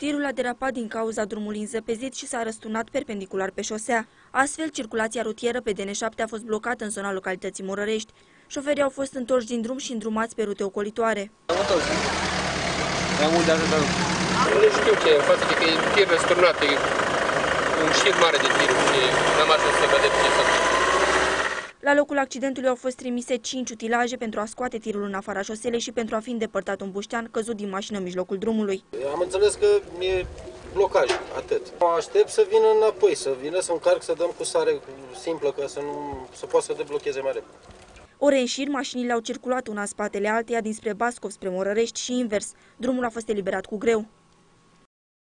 Tirul a derapat din cauza drumului înzăpezit și s-a răsturnat perpendicular pe șosea. Astfel, circulația rutieră pe DN7 a fost blocată în zona localității Morărești. Șoferii au fost întorși din drum și îndrumați pe rute ocolitoare. Nu știu ce, în față de că e tir răsturnat, e un șir mare de tir și n-am ajuns să vedem ce s-a întâmplat. La locul accidentului au fost trimise 5 utilaje pentru a scoate tirul în afara șoselei și pentru a fi îndepărtat un buștean căzut din mașină în mijlocul drumului. Am înțeles că e blocaj, atât. Aștept să vină înapoi, să vină să încarc, să dăm cu sare simplă, ca să poată să deblocheze mai repede. Ore în șir, mașinile au circulat una în spatele alteia dinspre Bascov spre Morărești și invers. Drumul a fost eliberat cu greu.